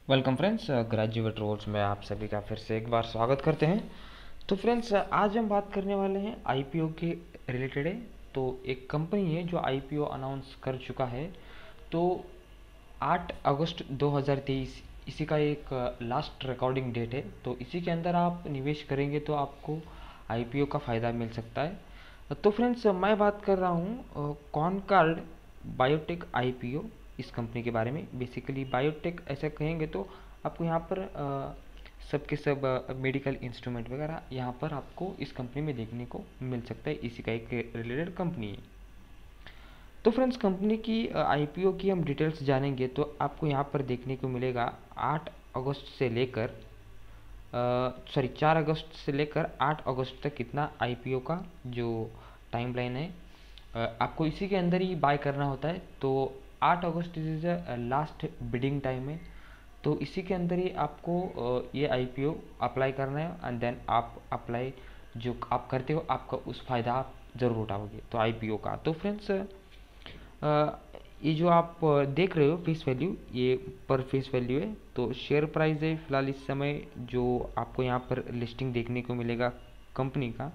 Welcome friends, graduate roles में आप सभी का फिर से एक बार स्वागत करते हैं। तो फ्रेंड्स, आज हम बात करने वाले हैं आईपीओ के रिलेटेड है। तो एक कंपनी है जो आईपीओ अनाउंस कर चुका है। तो 8 अगस्त 2023 इसी का एक लास्ट रिकॉर्डिंग डेट है। तो इसी के अंदर आप निवेश करेंगे तो आपको आईपीओ का फ़ायदा मिल सकता है। तो फ्रेंड्स, मैं बात कर रहा हूँ कॉनकॉर्ड बायोटेक आईपीओ। इस कंपनी के बारे में बेसिकली बायोटेक ऐसा कहेंगे तो आपको यहाँ पर सब के सब मेडिकल इंस्ट्रूमेंट वगैरह यहाँ पर आपको इस कंपनी में देखने को मिल सकता है। इसी का एक रिलेटेड कंपनी है। तो फ्रेंड्स, कंपनी की आईपीओ की हम डिटेल्स जानेंगे तो आपको यहाँ पर देखने को मिलेगा 8 अगस्त से लेकर 4 अगस्त से लेकर 8 अगस्त तक कितना आईपीओ का जो टाइमलाइन है आपको इसी के अंदर ही बाय करना होता है। तो 8 अगस्त इज लास्ट बिडिंग टाइम है। तो इसी के अंदर ही आपको ये आईपीओ अप्लाई करना है एंड देन आप अप्लाई जो आप करते हो आपका उस फ़ायदा आप ज़रूर उठाओगे तो आईपीओ का। तो फ्रेंड्स, ये जो आप देख रहे हो फेस वैल्यू, ये पर फेस वैल्यू है। तो शेयर प्राइस है फिलहाल इस समय जो आपको यहाँ पर लिस्टिंग देखने को मिलेगा कंपनी का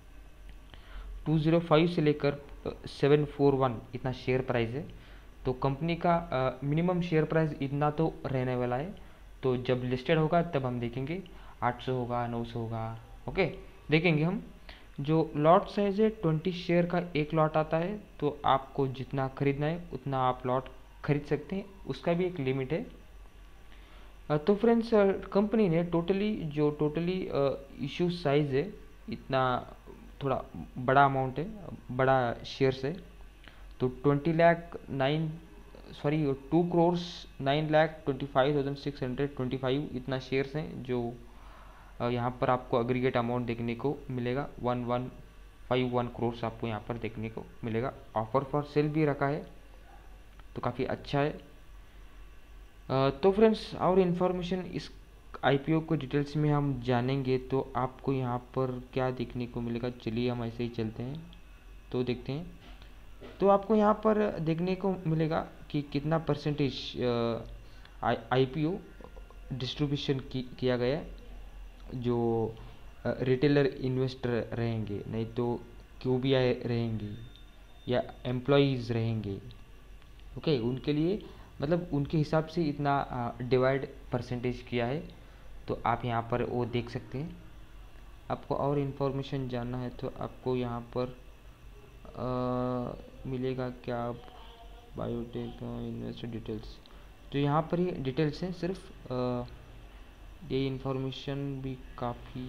205 से लेकर 741 इतना शेयर प्राइस है। तो कंपनी का मिनिमम शेयर प्राइस इतना तो रहने वाला है। तो जब लिस्टेड होगा तब हम देखेंगे 800 होगा 900 होगा। ओके, देखेंगे हम। जो लॉट साइज है 20 शेयर का एक लॉट आता है। तो आपको जितना खरीदना है उतना आप लॉट खरीद सकते हैं, उसका भी एक लिमिट है। तो फ्रेंड्स, कंपनी ने टोटली इशू साइज है इतना थोड़ा बड़ा अमाउंट है, बड़ा शेयर्स है। तो 2,09,25,625 इतना शेयर्स हैं जो यहाँ पर आपको एग्रीगेट अमाउंट देखने को मिलेगा 1151 करोड़ आपको यहाँ पर देखने को मिलेगा। ऑफर फॉर सेल भी रखा है तो काफ़ी अच्छा है। तो फ्रेंड्स, और इन्फॉर्मेशन इस आईपीओ को डिटेल्स में हम जानेंगे तो आपको यहाँ पर क्या देखने को मिलेगा। चलिए हम ऐसे ही चलते हैं तो देखते हैं। तो आपको यहाँ पर देखने को मिलेगा कि कितना परसेंटेज आईपीओ डिस्ट्रीब्यूशन किया गया है। जो रिटेलर इन्वेस्टर रहेंगे, नहीं तो क्यूबीआई रहेंगे या एम्प्लॉयज़ रहेंगे, ओके, उनके लिए मतलब उनके हिसाब से इतना डिवाइड परसेंटेज किया है। तो आप यहाँ पर वो देख सकते हैं। आपको और इन्फॉर्मेशन जानना है तो आपको यहाँ पर मिलेगा क्या, बायोटेक इन्वेस्टर डिटेल्स। तो यहाँ पर ये डिटेल्स हैं सिर्फ ये इन्फॉर्मेशन भी काफ़ी।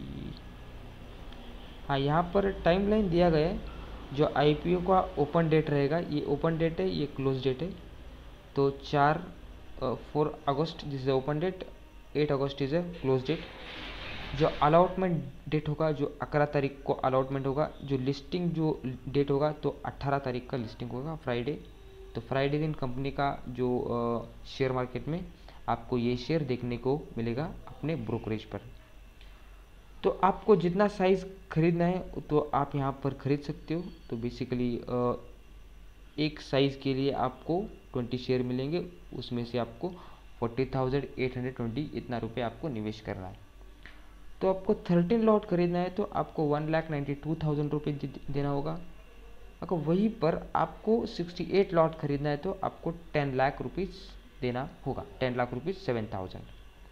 हाँ, यहाँ पर टाइमलाइन दिया गया है। जो आईपीओ का ओपन डेट रहेगा, ये ओपन डेट है, ये क्लोज डेट है। तो 4 अगस्त दिस इज ओपन डेट, 8 अगस्त इज ए क्लोज डेट। जो अलॉटमेंट डेट होगा, जो 11 तारीख को अलॉटमेंट होगा। जो लिस्टिंग जो डेट होगा तो 18 तारीख का लिस्टिंग होगा, फ्राइडे। तो फ्राइडे दिन कंपनी का जो शेयर मार्केट में आपको ये शेयर देखने को मिलेगा अपने ब्रोकरेज पर। तो आपको जितना साइज़ खरीदना है तो आप यहाँ पर खरीद सकते हो। तो बेसिकली एक साइज़ के लिए आपको 20 शेयर मिलेंगे, उसमें से आपको 40,820 इतना रुपये आपको निवेश करना है। तो आपको 13 लॉट खरीदना है तो आपको 1,92,000 रुपये देना होगा। अगर वहीं पर आपको 68 लॉट खरीदना है तो आपको 10 लाख रुपीज़ देना होगा, 10 लाख रुपीज़ 7,000।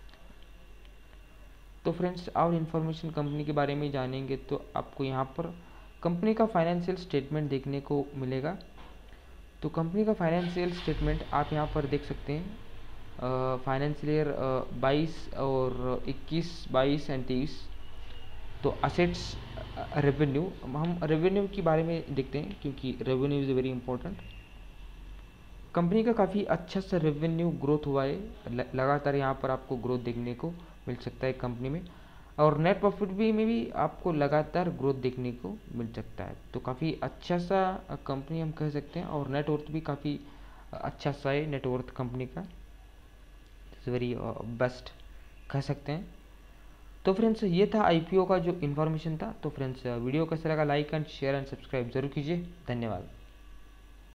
तो फ्रेंड्स, और इन्फॉर्मेशन कंपनी के बारे में जानेंगे तो आपको यहाँ पर कंपनी का फाइनेंशियल स्टेटमेंट देखने को मिलेगा। तो कंपनी का फाइनेंशियल स्टेटमेंट आप यहाँ पर देख सकते हैं। फाइनेंशियल ईयर 22 और 21, 22 एंड 23। तो असेट्स, रेवेन्यू, हम रेवेन्यू के बारे में देखते हैं क्योंकि revenue is very important. Company का काफ़ी अच्छा सा रेवेन्यू ग्रोथ हुआ है, लगातार यहाँ पर आपको ग्रोथ देखने को मिल सकता है कंपनी में। और नेट प्रॉफिट भी में भी आपको लगातार ग्रोथ देखने को मिल सकता है। तो काफ़ी अच्छा सा कंपनी हम कह सकते हैं। और नेटवर्थ भी काफ़ी अच्छा सा है नेटवर्थ कंपनी का, इट्स वेरी बेस्ट कह सकते हैं। तो फ्रेंड्स, ये था आईपीओ का जो इन्फॉर्मेशन था। तो फ्रेंड्स, वीडियो कैसा लगा, like and share and subscribe जरूर कीजिए। धन्यवाद।